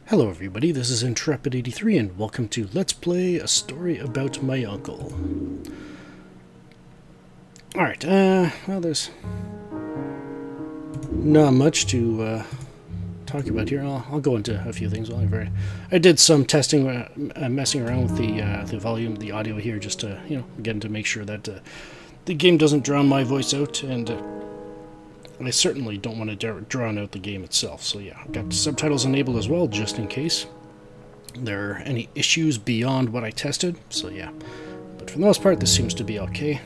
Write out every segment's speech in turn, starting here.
Hello everybody, this is Intrepid83 and welcome to Let's Play A Story About My Uncle. Alright, well there's not much to talk about here. I'll go into a few things. I did some testing, messing around with the volume, the audio here, just to, again, to make sure that the game doesn't drown my voice out, and I certainly don't want to drown out the game itself. So yeah, I've got subtitles enabled as well, just in case there are any issues beyond what I tested. So yeah, but for the most part, this seems to be okay.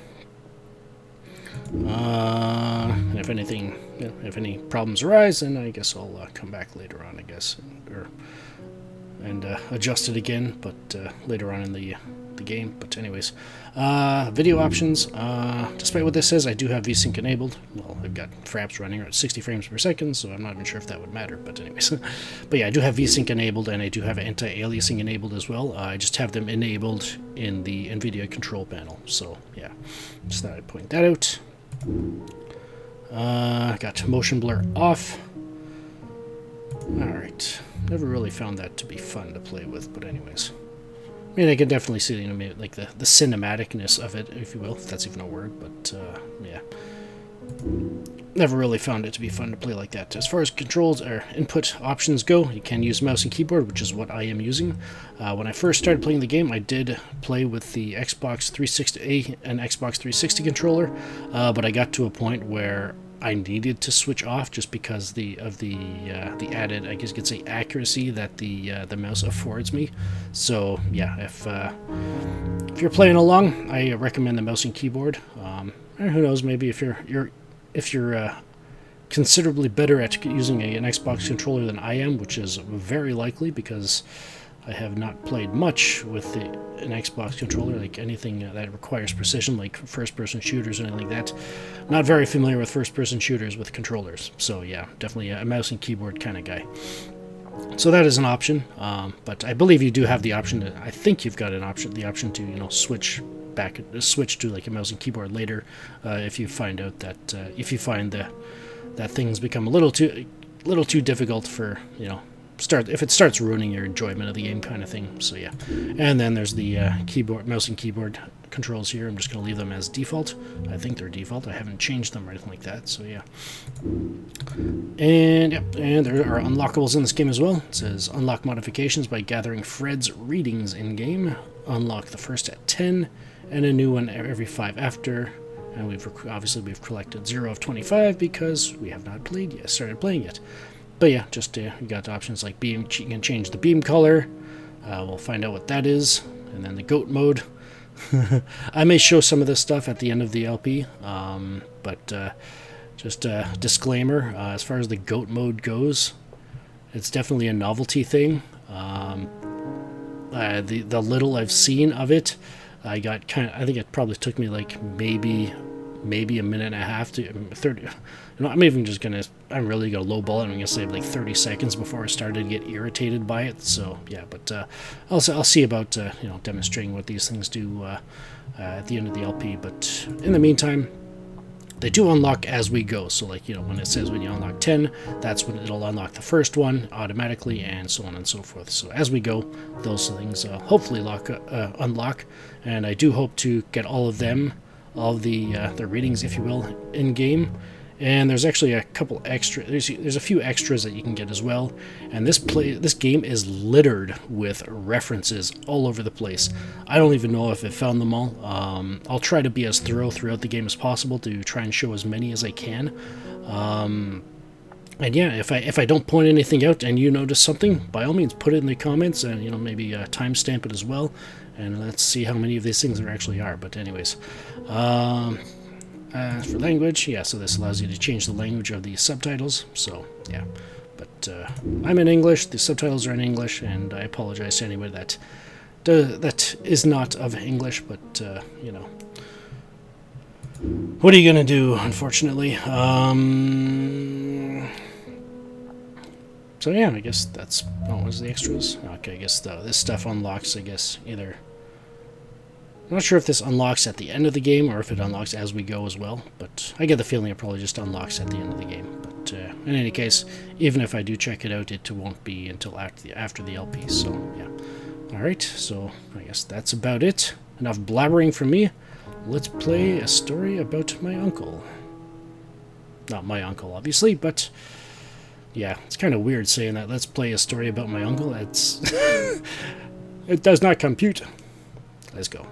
And if anything, if any problems arise, then I guess I'll come back later on, I guess, and adjust it again, but later on in the game. But anyways, video options, despite what this says, I do have VSync enabled. Well, I've got fraps running at 60 frames per second, so I'm not even sure if that would matter, but anyways. But yeah, I do have VSync enabled, and I do have anti-aliasing enabled as well. I just have them enabled in the NVIDIA control panel, so yeah, just thought I'd point that out. Got motion blur off. Alright, never really found that to be fun to play with, but anyways. I mean, I can definitely see, like the cinematicness of it, if you will, if that's even a word, but, yeah. Never really found it to be fun to play like that. As far as controls or input options go, you can use mouse and keyboard, which is what I am using. When I first started playing the game, I did play with the Xbox 360 and Xbox 360 controller, but I got to a point where I needed to switch off just because of the added, I guess you could say, accuracy that the mouse affords me. So yeah, if you're playing along, I recommend the mouse and keyboard. And who knows, maybe if you're considerably better at using an Xbox controller than I am, which is very likely because I have not played much with an Xbox controller, like anything that requires precision, like first-person shooters or anything like that. Not very familiar with first-person shooters with controllers, so yeah, definitely a mouse and keyboard kind of guy. So that is an option, but I believe you do have the option to, I think you've got the option to, switch to like a mouse and keyboard later, if you find out that that things become a little too difficult for, if it starts ruining your enjoyment of the game, kind of thing. So yeah, and then there's the mouse and keyboard controls here. I'm just going to leave them as default. I think they're default. I haven't changed them or anything like that. So yeah, and yep, and there are unlockables in this game as well. It says unlock modifications by gathering Fred's readings in game. Unlock the first at 10, and a new one every 5 after. And we've collected 0 of 25 because we have not started playing yet. But yeah, just you got options like beam. You can change the beam color. We'll find out what that is, and then the goat mode. I may show some of this stuff at the end of the LP, but just a disclaimer: as far as the goat mode goes, it's definitely a novelty thing. The little I've seen of it, I think it probably took me like maybe a minute and a half to 30. I'm really gonna lowball it. I'm gonna say like 30 seconds before I started to get irritated by it. So yeah, but I'll see about demonstrating what these things do at the end of the LP. But in the meantime, they do unlock as we go. So like when it says when you unlock 10, that's when it'll unlock the first one automatically, and so on and so forth. So as we go, those things hopefully unlock, and I do hope to get all of them. All the readings, if you will, in game. And there's actually a couple extra. There's a few extras that you can get as well. And this game is littered with references all over the place. I don't even know if it found them all. I'll try to be as thorough throughout the game as possible to try and show as many as I can. And yeah, if I don't point anything out and you notice something, by all means put it in the comments, and maybe timestamp it as well, and let's see how many of these things there actually are. But anyways, as for language, yeah, so this allows you to change the language of the subtitles. So yeah, but I'm in English. The subtitles are in English, and I apologize to anybody that is not of English. But what are you gonna do? Unfortunately. So yeah, I guess that's... Oh, what was the extras? Okay, I guess this stuff unlocks, I guess, either I'm not sure if this unlocks at the end of the game or if it unlocks as we go as well, but I get the feeling it probably just unlocks at the end of the game. But in any case, even if I do check it out, it won't be until after the LP, so yeah. Alright, so I guess that's about it. Enough blabbering from me. Let's play a story about my uncle. Not my uncle, obviously, but yeah, it's kind of weird saying that. Let's play a story about my uncle. It's it does not compute. Let's go.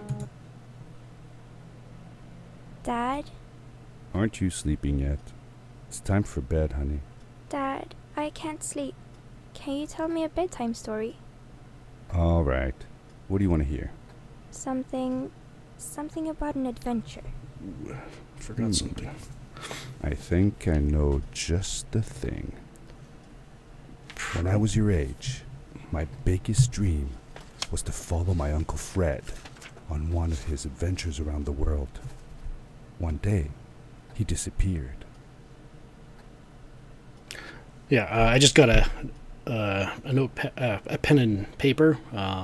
Dad? Aren't you sleeping yet? It's time for bed, honey. Dad, I can't sleep. Can you tell me a bedtime story? All right. What do you want to hear? Something about an adventure. Ooh, forgot something. I think I know just the thing. When I was your age, my biggest dream was to follow my Uncle Fred on one of his adventures around the world. One day, he disappeared. Yeah, I just got a pen and paper.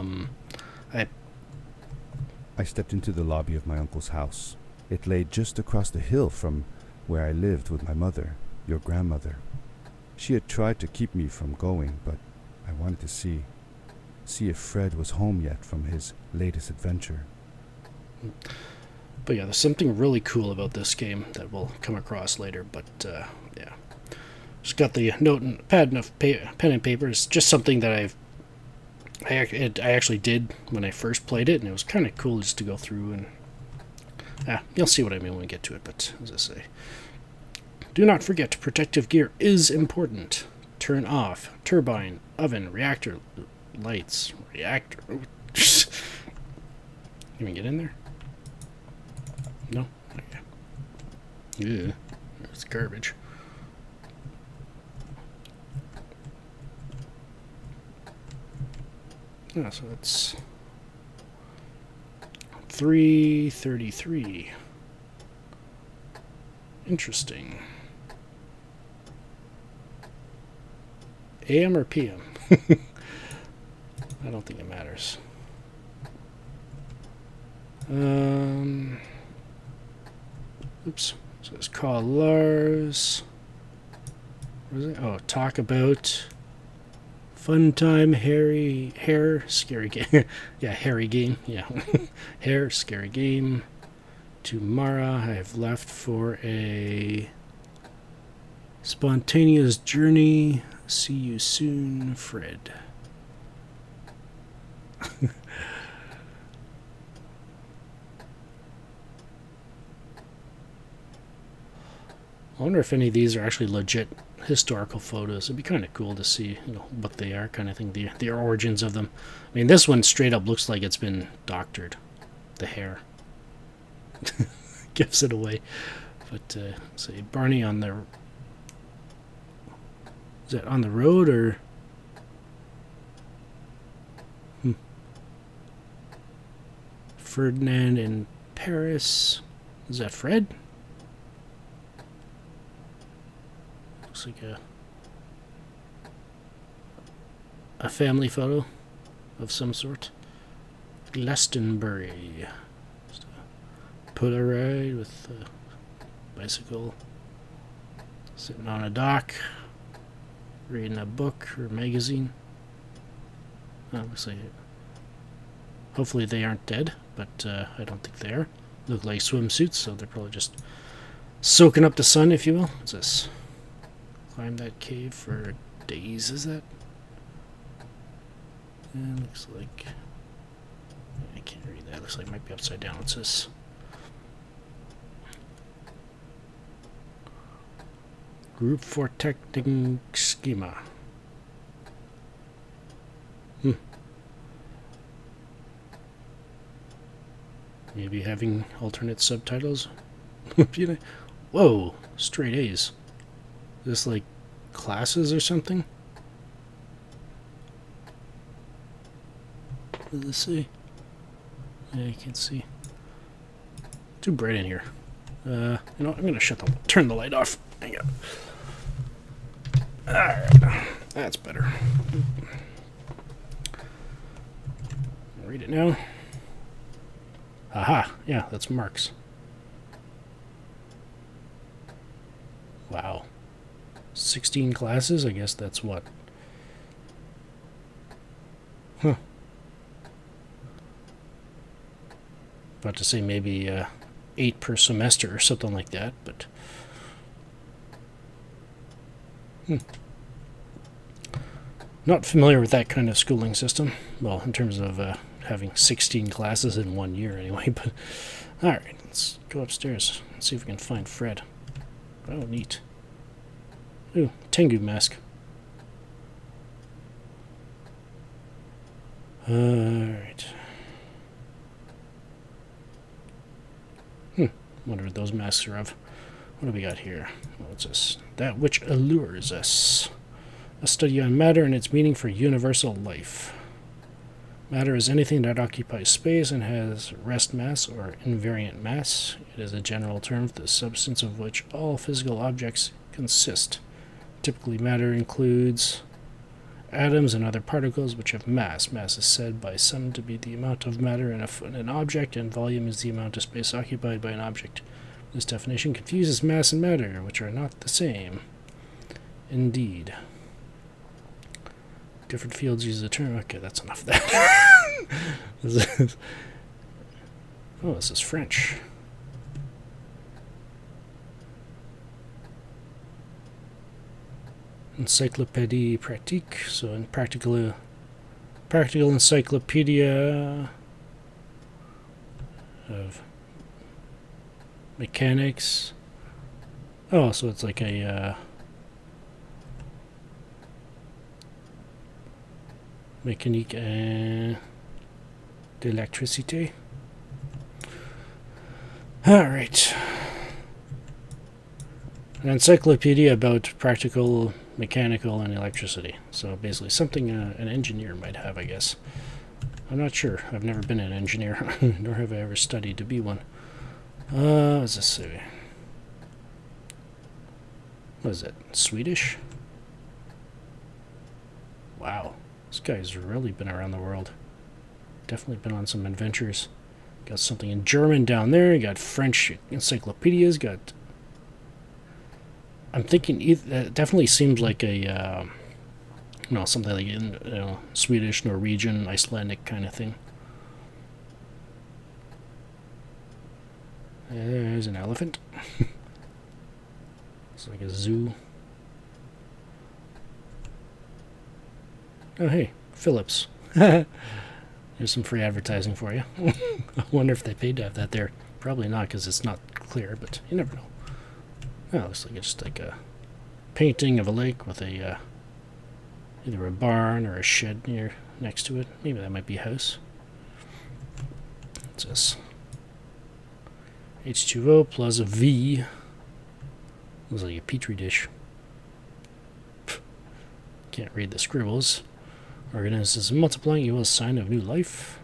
I stepped into the lobby of my uncle's house. It lay just across the hill from where I lived with my mother, your grandmother. She had tried to keep me from going, but I wanted to see if Fred was home yet from his latest adventure. But yeah, there's something really cool about this game that we'll come across later, but yeah. Just got the note and pen and paper. It's just something that I actually did when I first played it, and it was kind of cool just to go through and... you'll see what I mean when we get to it, but as I say... Do not forget, protective gear is important. Turn off turbine, oven, reactor lights. Reactor... Can we get in there? No? Okay. Yeah, it's garbage. Yeah, so that's 3:33. Interesting. AM or PM? I don't think it matters. Oops. So let's call Lars. What is it? Oh, talk about fun time, hair, scary game. Yeah, hairy game. Yeah. Hair, scary game. To Mara, I have left for a spontaneous journey. See you soon, Fred. I wonder if any of these are actually legit historical photos. It'd be kind of cool to see, you know, what they are, kind of thing, the origins of them. I mean, this one straight up looks like it's been doctored. The hair gives it away. But say Barney on the... Is that on the road or... Ferdinand in Paris. Is that Fred? Looks like a family photo of some sort. Glastonbury. Just a Polaroid with a bicycle. Sitting on a dock. Reading a book or magazine. Oh, looks like it. Hopefully they aren't dead, but I don't think they are. Look like swimsuits, so they're probably just soaking up the sun, if you will. What's this? Climb that cave for days, is that? Yeah, looks like... I can't read that. Looks like it might be upside down. What's this? Group for Technic Schema. Maybe having alternate subtitles? Whoa! Straight A's. Is this like classes or something? What does this say? Yeah, you can't see. Too bright in here. You know, I'm gonna turn the light off. Hang on. Alright. That's better. Read it now. Aha, yeah, that's Marx. Wow. 16 classes? I guess that's what? Huh. About to say maybe 8 per semester or something like that, but... Not familiar with that kind of schooling system. Well, in terms of having 16 classes in 1 year anyway, but... Alright, let's go upstairs and see if we can find Fred. Oh, neat. Ooh, Tengu mask. Alright. Wonder what those masks are of. What do we got here? What's this? That which allures us. A study on matter and its meaning for universal life. Matter is anything that occupies space and has rest mass or invariant mass. It is a general term for the substance of which all physical objects consist. Typically, matter includes atoms and other particles which have mass. Mass is said by some to be the amount of matter in an object, and volume is the amount of space occupied by an object. This definition confuses mass and matter, which are not the same. Indeed. Different fields use the term. Okay, that's enough of that. Oh, this is French. Encyclopédie pratique, so in practical encyclopedia of mechanics. Oh, so it's like a mécanique d'électricité. All right. An encyclopedia about practical mechanical and electricity. So basically something an engineer might have, I guess. I'm not sure. I've never been an engineer, nor have I ever studied to be one. What does this say? What is it? Swedish? Wow. This guy's really been around the world. Definitely been on some adventures. Got something in German down there. You got French encyclopedias. Got... I'm thinking it definitely seems like a, something like Swedish, Norwegian, Icelandic kind of thing. There's an elephant. It's like a zoo. Oh, hey, Philips. There's some free advertising for you. I wonder if they paid to have that there. Probably not, because it's not clear, but you never know. Oh, it looks like it's just like a painting of a lake with a either a barn or a shed next to it. Maybe that might be a house. What's this? H2O plus a V. Looks like a petri dish. Can't read the scribbles. Organisms multiplying equals sign of new life.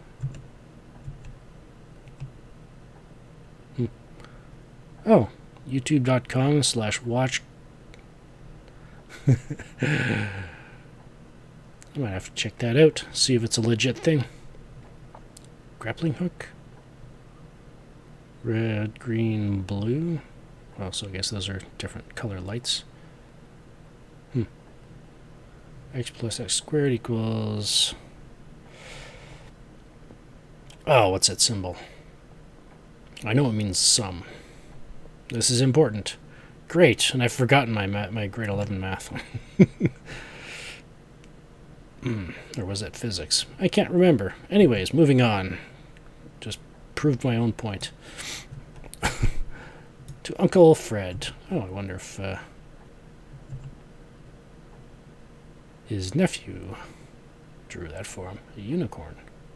Oh, youtube.com/watch. I might have to check that out, see if it's a legit thing. Grappling hook. Red, green, blue. Well, so I guess those are different color lights. X plus X squared equals... Oh, what's that symbol? I know it means sum. This is important. Great, and I've forgotten my grade 11 math. Or was that physics? I can't remember. Anyways, moving on. Just proved my own point. To Uncle Fred. Oh, I wonder if his nephew drew that for him. A unicorn.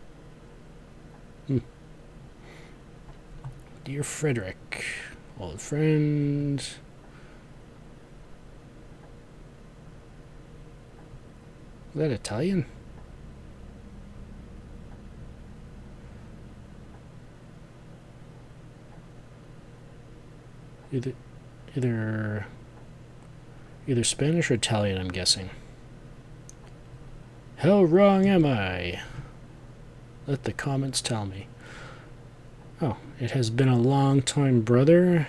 Dear Frederick, old friend. Is that Italian? Either Spanish or Italian, I'm guessing. How wrong am I? Let the comments tell me. Oh, it has been a long time, brother.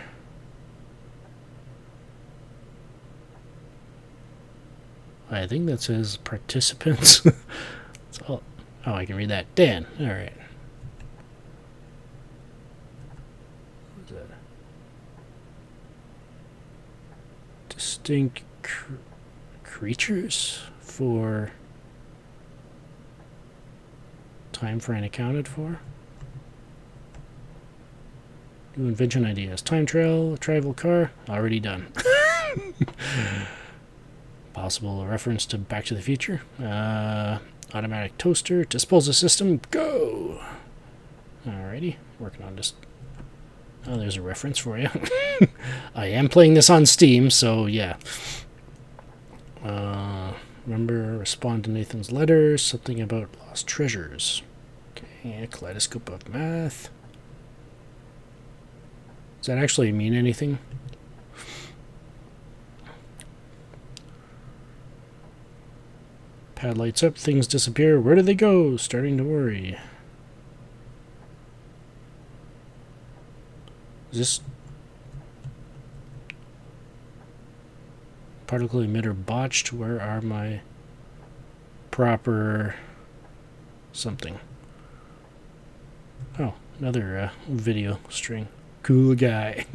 I think that says participants. It's all, oh, I can read that. Dan. All right. What's that? Distinct creatures for time frame accounted for. New invention ideas. Time travel car, already done. Possible reference to Back to the Future. Automatic toaster, disposal system, go! Alrighty, working on this. Oh, there's a reference for you. I am playing this on Steam, so yeah. Remember, respond to Nathan's letter, something about lost treasures. Okay, kaleidoscope of math. Does that actually mean anything? Pad lights up, things disappear. Where did they go? Starting to worry. Is this particle emitter botched? Where are my proper something? Oh, another video string. Cool guy.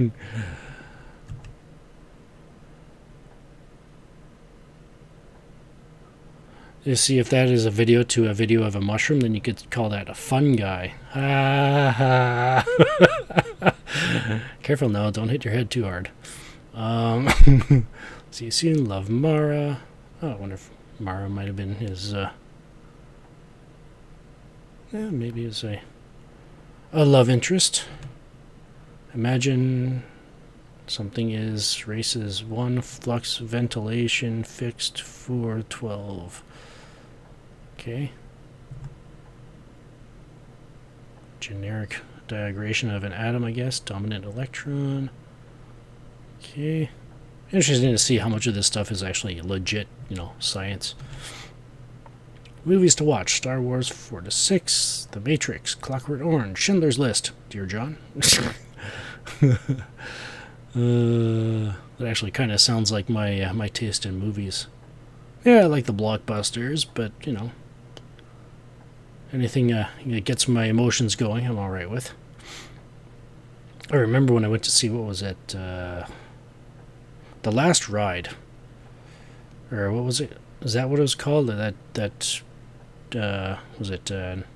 You see, if that is a video to a video of a mushroom, then you could call that a fun guy. Careful now, don't hit your head too hard. See you soon, love Mara. Oh, I wonder if Mara might have been his, yeah, maybe it's a love interest. Imagine something is races 1, flux, ventilation, fixed, 4, 12. Okay. Generic diagration of an atom, I guess. Dominant electron. Okay. Interesting to see how much of this stuff is actually legit, you know, science. Movies to watch: Star Wars 4 to 6, The Matrix, Clockwork Orange, Schindler's List. Dear John. That actually kind of sounds like my my taste in movies. Yeah, I like the blockbusters, but you know, anything that gets my emotions going, I'm all right with. I remember when I went to see, what was it, The Last Ride, or what was it? Is that what it was called? That was it?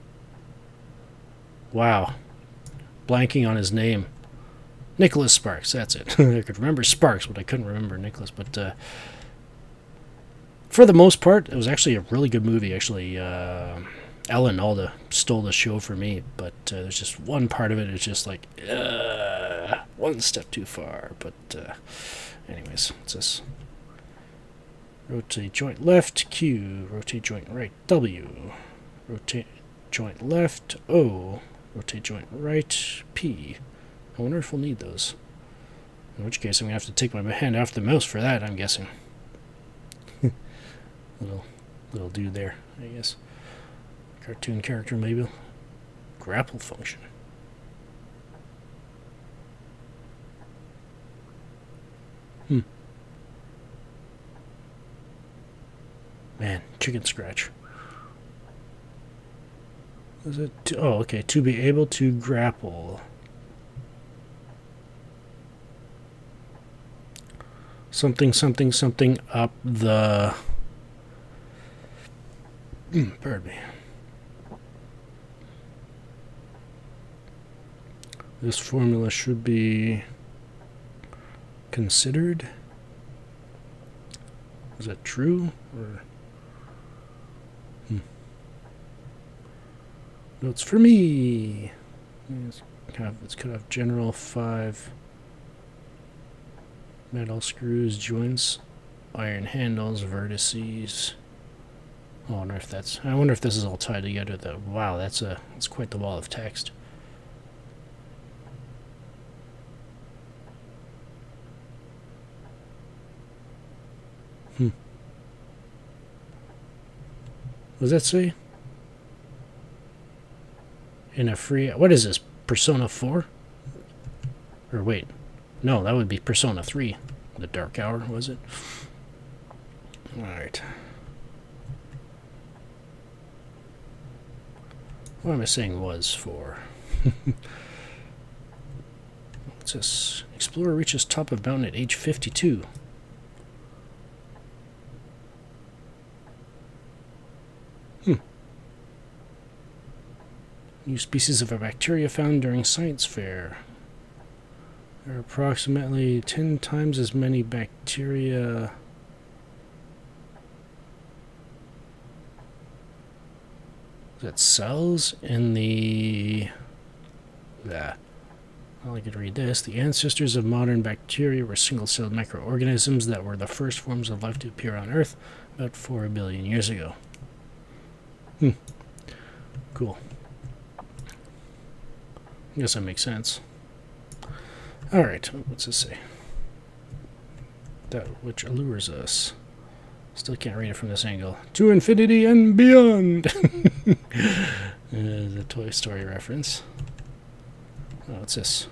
Wow, blanking on his name. Nicholas Sparks, that's it. I could remember Sparks, but I couldn't remember Nicholas. But for the most part, it was actually a really good movie. Actually, Alan Alda stole the show for me, but there's just one part of it is just like one step too far. But anyways, it's this. Rotate joint left, Q. Rotate joint right, W. Rotate joint left, O. Rotate joint right, P. I wonder if we'll need those. In which case, I'm going to have to take my hand off the mouse for that, I'm guessing. little dude there, I guess. Cartoon character, maybe. Grapple function. Man, chicken scratch. Was it? Oh, okay. To be able to grapple. Something, something, something up the... pardon me. This formula should be considered. Is that true? Or... Notes for me. Let's cut off general 5. Metal screws, joints, iron handles, vertices. I wonder if that's. I wonder if this is all tied together. Though. Wow, that's quite the wall of text. What does that say? In a free. What is this? Persona 4? Or wait. No, that would be Persona 3. The Dark Hour, was it? Alright. What am I saying was for? What's this? Explorer reaches top of mountain at age 52. New species of a bacteria found during science fair. There are approximately 10 times as many bacteria that cells in the... Well, I could read this. The ancestors of modern bacteria were single-celled microorganisms that were the first forms of life to appear on Earth about 4 billion years ago. Cool. I guess that makes sense. Alright, what's this say? That which allures us. Still can't read it from this angle. To infinity and beyond! The Toy Story reference. Oh, what's this?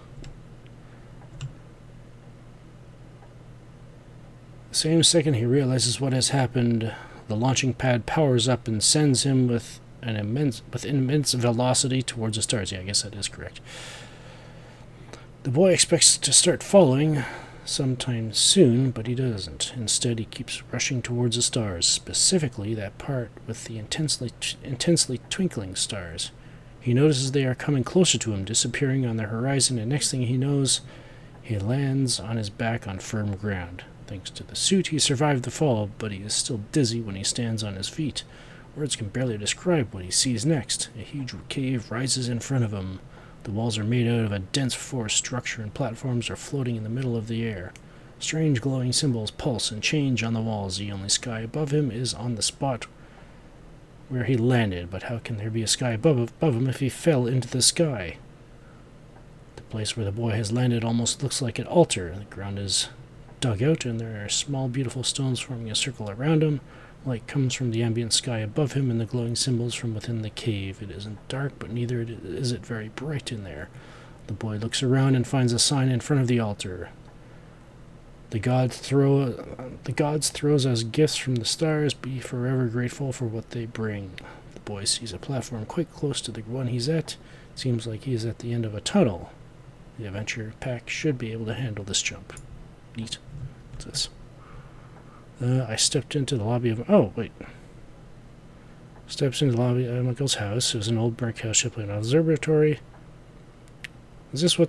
The same second he realizes what has happened, the launching pad powers up and sends him with immense velocity towards the stars. Yeah, I guess that is correct. The boy expects to start falling sometime soon, but he doesn't. Instead, he keeps rushing towards the stars, specifically that part with the intensely twinkling stars. He notices they are coming closer to him, disappearing on the horizon, and next thing he knows, he lands on his back on firm ground. Thanks to the suit, he survived the fall, but he is still dizzy when he stands on his feet. Words can barely describe what he sees next. A huge cave rises in front of him. The walls are made out of a dense forest structure, and platforms are floating in the middle of the air. Strange glowing symbols pulse and change on the walls. The only sky above him is on the spot where he landed, but how can there be a sky above him if he fell into the sky? The place where the boy has landed almost looks like an altar. The ground is dug out, and there are small beautiful stones forming a circle around him. Light comes from the ambient sky above him and the glowing symbols from within the cave. It isn't dark, but neither is it very bright in there. The boy looks around and finds a sign in front of the altar. The gods throws us gifts from the stars. Be forever grateful for what they bring. The boy sees a platform quite close to the one he's at. It seems like he is at the end of a tunnel. The adventure pack should be able to handle this jump. Neat. What's this? I stepped into the lobby of... Oh, wait. Steps into the lobby of Michael's house. It was an old brick house shaped like an observatory. Is this what...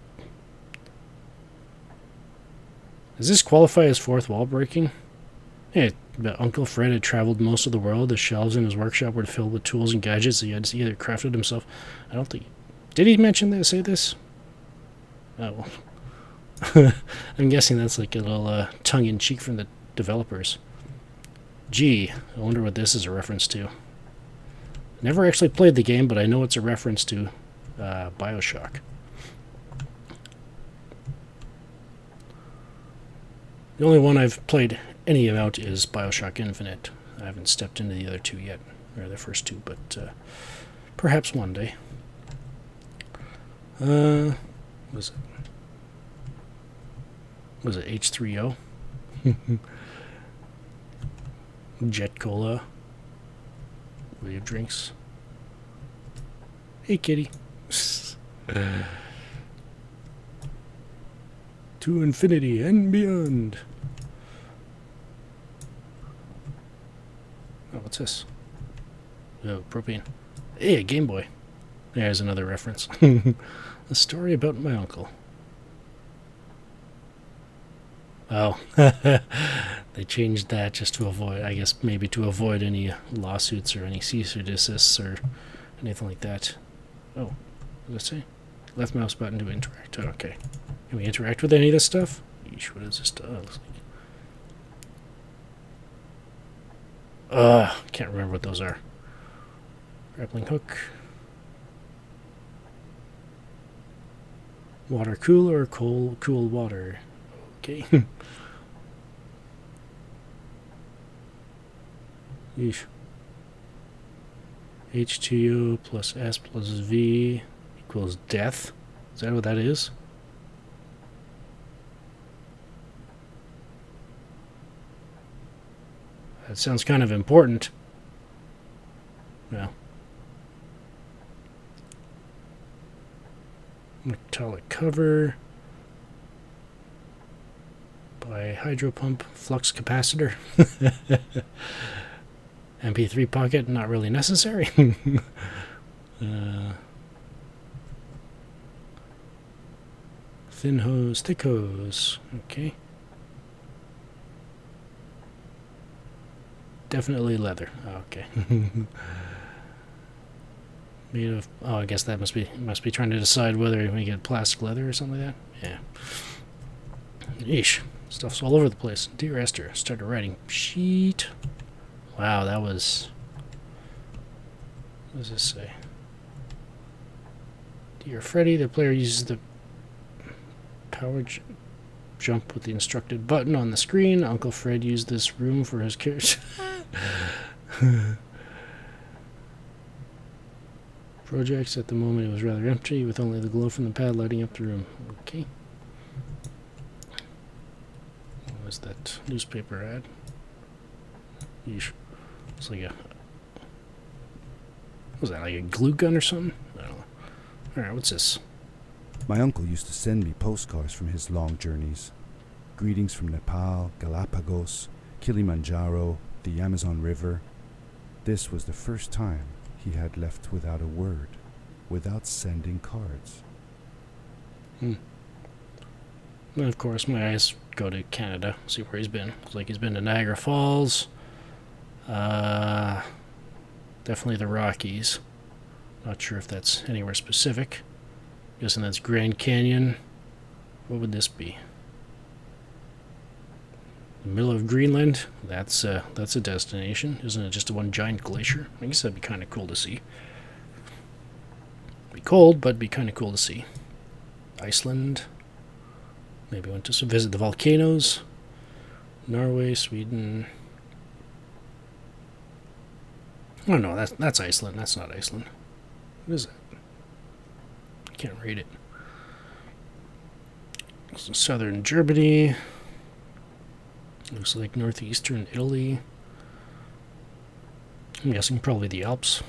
Does this qualify as fourth wall breaking? Hey, but Uncle Fred had traveled most of the world. The shelves in his workshop were filled with tools and gadgets he had either crafted himself... I don't think... Did he mention this? Say this? Oh, well. I'm guessing that's like a little tongue-in-cheek from the developers. Gee, I wonder what this is a reference to. Never actually played the game, but I know it's a reference to BioShock. The only one I've played any amount is BioShock Infinite. I haven't stepped into the other two yet, or the first two, but perhaps one day. Was it H3O? Jet Cola. Wave drinks. Hey, kitty. To infinity and beyond. Oh, what's this? Oh, propane. Hey, a Game Boy. There's another reference. A story about my uncle. Oh, they changed that just to avoid, I guess, maybe to avoid any lawsuits or any cease or desists or anything like that. Oh, what does it say? Left mouse button to interact. Oh, okay. Can we interact with any of this stuff? Yeesh, what is this? Oh, it looks like... can't remember what those are. Grappling hook. Water cooler or cool water. Okay. Yeesh. H2O plus S plus V equals death. Is that what that is? That sounds kind of important. Well. Metallic cover. By hydro pump flux capacitor. MP3 pocket, not really necessary. Thin hose, thick hose. Okay. Definitely leather. Okay. Made of. Oh, I guess that must be trying to decide whether we get plastic leather or something like that. Yeah. Yeesh. Stuff's all over the place. Dear Esther, started writing. Sheet. Wow, that was... What does this say? Dear Freddy, the player uses the power jump with the instructed button on the screen. Uncle Fred used this room for his character. Projects, at the moment it was rather empty, with only the glow from the pad lighting up the room. Okay. What was that newspaper ad? Yeesh. It's like a... What was that, like a glue gun or something? I don't know. Alright, what's this? My uncle used to send me postcards from his long journeys. Greetings from Nepal, Galapagos, Kilimanjaro, the Amazon River. This was the first time he had left without a word, without sending cards. And of course, my eyes go to Canada, see where he's been. Looks like he's been to Niagara Falls. Definitely the Rockies. Not sure if that's anywhere specific. Guessing that's Grand Canyon. What would this be? The middle of Greenland. That's a destination, isn't it? Just one giant glacier. I guess that'd be kind of cool to see. Be cold, but be kind of cool to see. Iceland. Maybe went to visit the volcanoes. Norway, Sweden. Oh no, that's Iceland. That's not Iceland. What is it? I can't read it. Southern Germany. Looks like northeastern Italy. I'm guessing probably the Alps.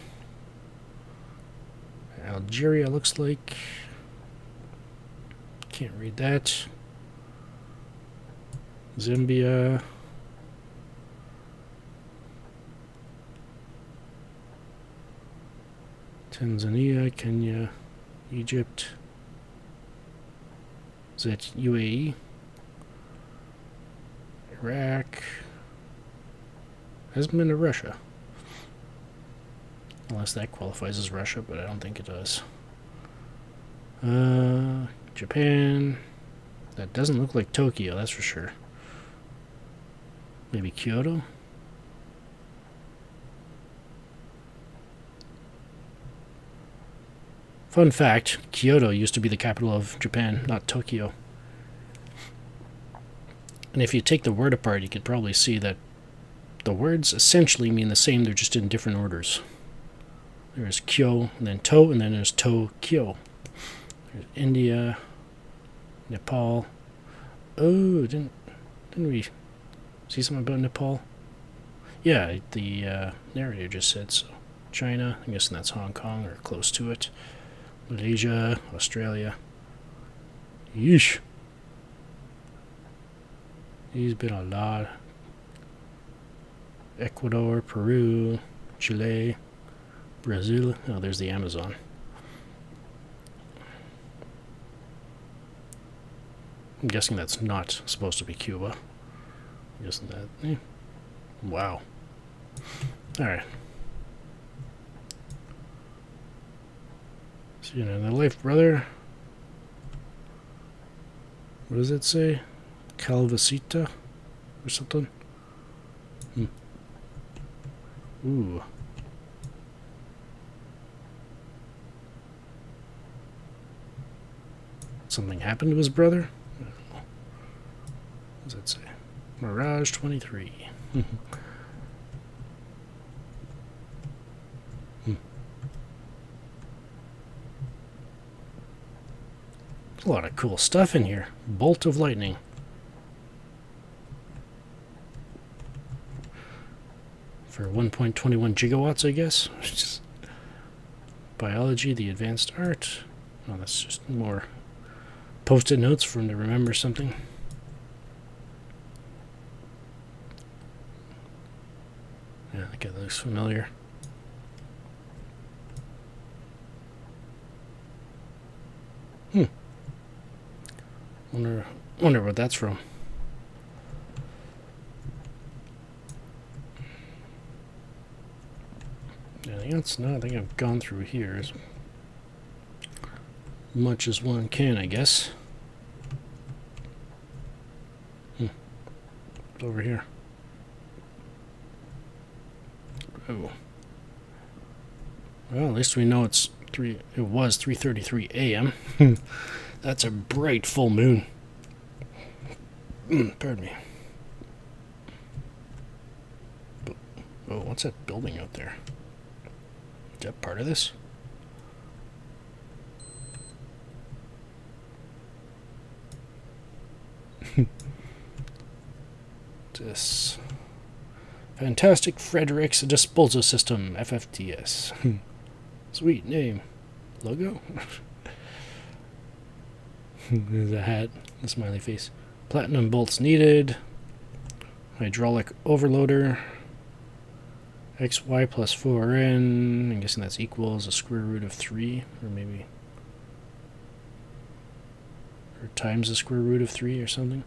Algeria looks like. Can't read that. Zambia. Tanzania, Kenya, Egypt. Is that UAE? Iraq. Hasn't been to Russia. Unless that qualifies as Russia, but I don't think it does. Japan. That doesn't look like Tokyo, that's for sure. Maybe Kyoto? Fun fact, Kyoto used to be the capital of Japan, not Tokyo. And if you take the word apart, you could probably see that the words essentially mean the same, they're just in different orders. There's Kyo, and then To, and then there's Tokyo. There's India, Nepal. Oh, didn't we see something about Nepal? Yeah, the narrator just said so. China, I'm guessing that's Hong Kong, or close to it. Malaysia, Australia. Yeesh. He's been a lot. Ecuador, Peru, Chile, Brazil. Oh, there's the Amazon. I'm guessing that's not supposed to be Cuba. I'm guessing that. Wow. Alright. See you in the life, brother. What does it say? Calvacita or something? Ooh. Something happened to his brother? I don't know. What does that say? Mirage 23. A lot of cool stuff in here. Bolt of lightning. For 1.21 gigawatts, I guess. Biology, the advanced art. Oh, that's just more post-it notes for him to remember something. Yeah, that guy looks familiar. Wonder what that's from. Anything else? No, I think I've gone through here as much as one can, I guess. It's over here. Oh. Well, at least we know it was 3:33 a.m. That's a bright full moon. Pardon me. Oh, what's that building out there? Is that part of this? This Fantastic Fredericks Disposal System, FFTS. Sweet name. Logo? There's a hat, a smiley face. Platinum bolts needed. Hydraulic overloader. XY plus 4N. I'm guessing that's equals a square root of 3, or maybe. Or times the square root of 3 or something.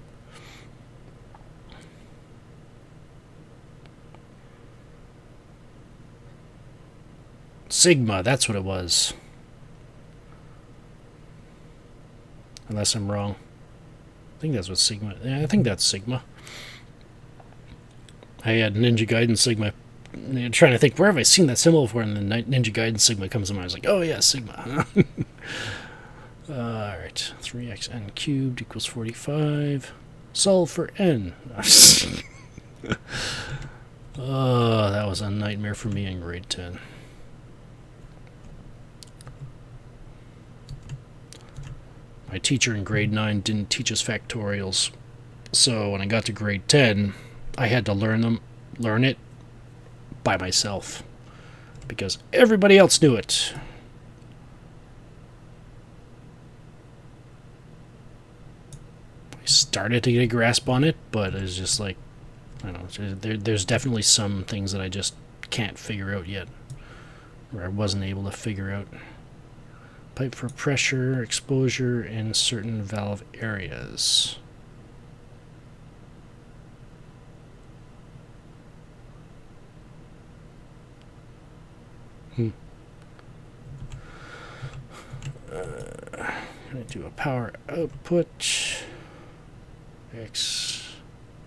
Sigma, that's what it was. Unless I'm wrong. I think that's what Sigma... Yeah, I think that's Sigma. I had Ninja Gaiden Sigma. Trying to think, where have I seen that symbol before? And then Ninja Gaiden Sigma comes to mind. I was like, oh yeah, Sigma. Alright. 3xn cubed equals 45. Solve for n. Oh, that was a nightmare for me in grade 10. My teacher in grade 9 didn't teach us factorials, so when I got to grade 10, I had to learn it by myself, because everybody else knew it. I started to get a grasp on it, but it's just like, I don't know, there's definitely some things that I just can't figure out yet, or I wasn't able to figure out. Pipe for pressure, exposure in certain valve areas. Gonna do a power output. X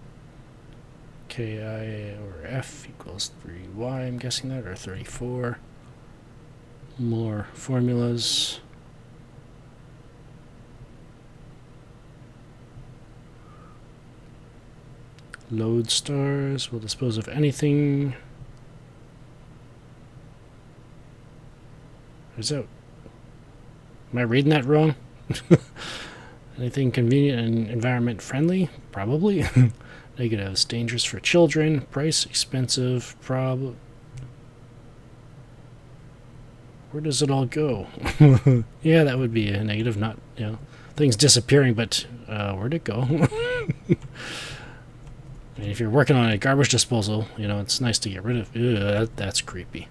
Ki over F equals 3y, I'm guessing that, or 34. More formulas. Load stars will dispose of anything. Is that... Am I reading that wrong? Anything convenient and environment friendly? Probably. Negatives. Dangerous for children. Price expensive. Where does it all go? Yeah, that would be a negative, not, you know, things disappearing, but where'd it go? I mean, if you're working on a garbage disposal, you know, it's nice to get rid of. Ugh, that's creepy.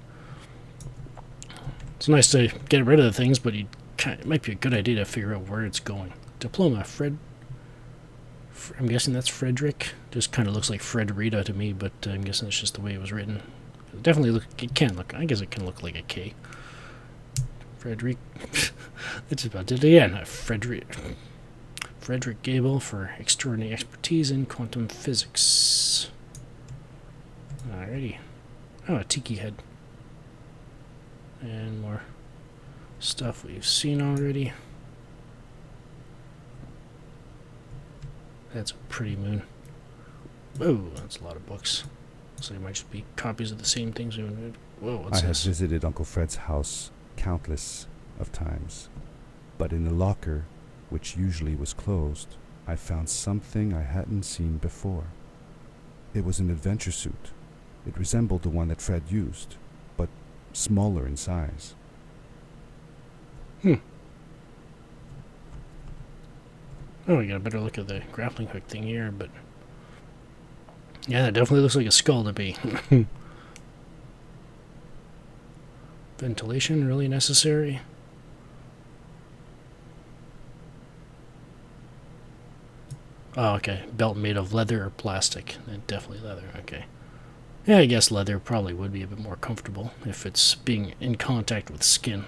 It's nice to get rid of the things, but it might be a good idea to figure out where it's going. Diploma, I'm guessing that's Frederick. Just kind of looks like Fredrita to me, but I'm guessing it's just the way it was written. It definitely it can look, I guess it can look like a K. Frederick. It's about it again. Frederick Gable for extraordinary expertise in quantum physics. Alrighty. Oh, a tiki head. And more stuff we've seen already. That's a pretty moon. Whoa, that's a lot of books. So they might just be copies of the same things. Whoa, what's this? I have visited Uncle Fred's house countless of times, but in the locker which usually was closed, I found something I hadn't seen before. It was an adventure suit. It resembled the one that Fred used, but smaller in size. Oh, we got a better look at the grappling hook thing here, but yeah, that definitely looks like a skull to me. Ventilation really necessary. Oh, okay. Belt made of leather or plastic. Definitely leather, okay. Yeah, I guess leather probably would be a bit more comfortable if it's being in contact with skin.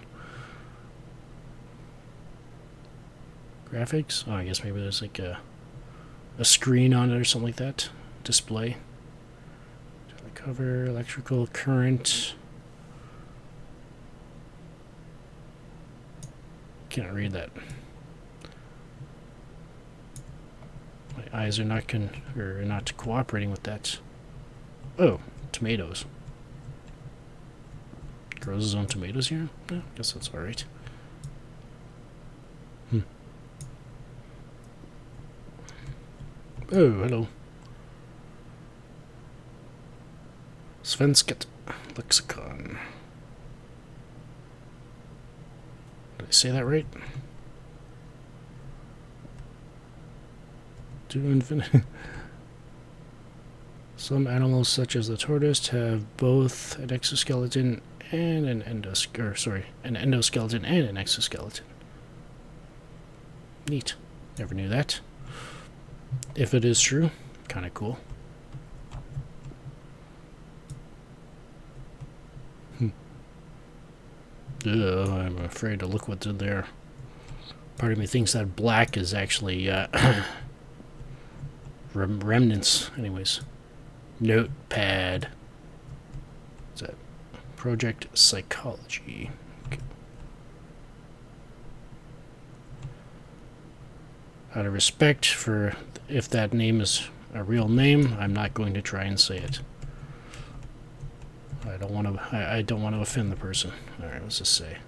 Graphics? Oh, I guess maybe there's like a screen on it or something like that. Display. Cover, electrical current. Can't read that. My eyes are not cooperating with that. Oh, tomatoes. Grows his own tomatoes here? Yeah, I guess that's alright. Oh, hello. Svenskt lexicon. Did I say that right? To infinity. Some animals, such as the tortoise, have both an exoskeleton and an endoskeleton and an exoskeleton. Neat. Never knew that. If it is true, kind of cool. I'm afraid to look what's in there. Part of me thinks that black is actually remnants. Anyways, notepad. What's that? Project Psychology. Okay. Out of respect for if that name is a real name, I'm not going to try and say it. I don't want to offend the person. All right, let's just say.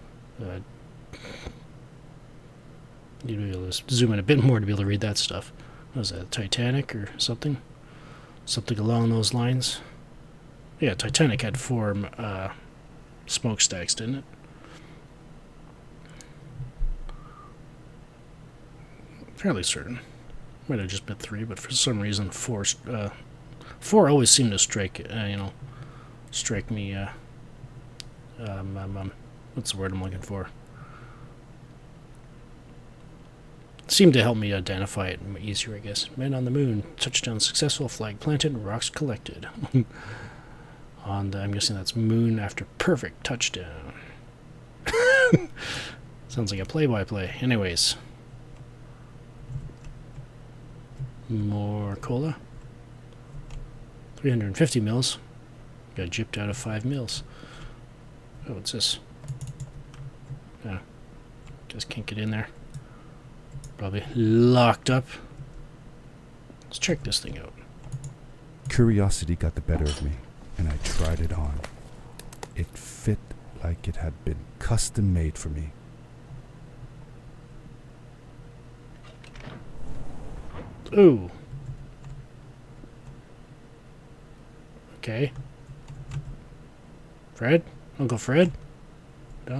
You'd be able to zoom in a bit more to be able to read that stuff. What was that, Titanic or something? Something along those lines. Yeah, Titanic had 4 smokestacks, didn't it? Fairly certain. Might have just been 3, but for some reason 4 always seemed to strike strike me, what's the word I'm looking for? Seemed to help me identify it easier, I guess. Men on the moon, touchdown successful, flag planted, rocks collected. I'm guessing that's moon after perfect touchdown. Sounds like a play-by-play. Anyways. More cola. 350 mils. Got gypped out of 5 mils. Oh, what's this? Oh, just can't get in there. Probably locked up. Let's check this thing out. Curiosity got the better of me, and I tried it on. It fit like it had been custom made for me. Ooh. Okay. Fred? Uncle Fred? No?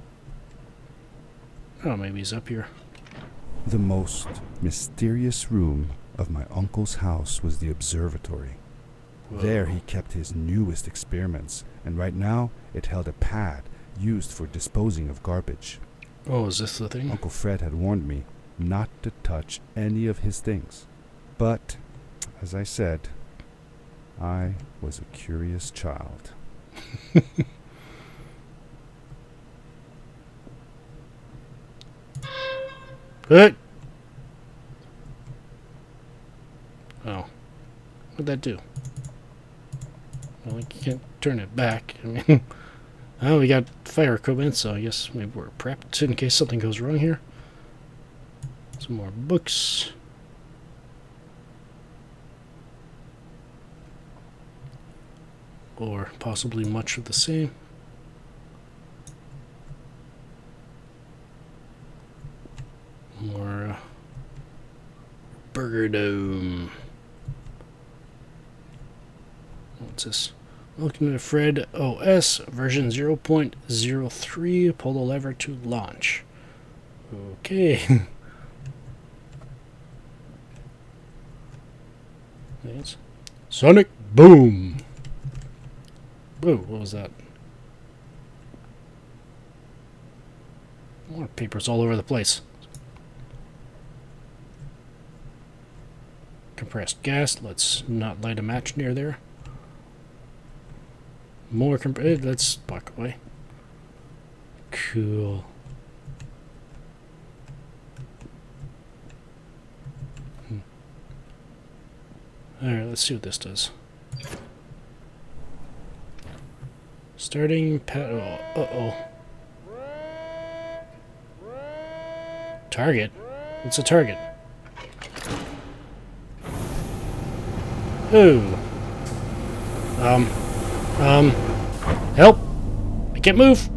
Oh, maybe he's up here. The most mysterious room of my uncle's house was the observatory. Whoa. There he kept his newest experiments, and right now it held a pad used for disposing of garbage. Oh, is this the thing? Uncle Fred had warned me not to touch any of his things. But, as I said, I was a curious child. Good. Oh. What'd that do? Well, you can't turn it back. I mean, oh, we got fire equipment, so I guess maybe we're prepped in case something goes wrong here. Some more books. Or possibly much of the same. Burger Dome. What's this? Welcome to Fred OS version 0.03. Pull the lever to launch. Okay. Thanks. Sonic Boom. Whoa, what was that? More papers all over the place. Compressed gas. Let's not light a match near there. More let's walk away. Cool. Alright, let's see what this does. Starting pet. Oh, uh-oh. Target? What's a target? Ooh. Help! I can't move!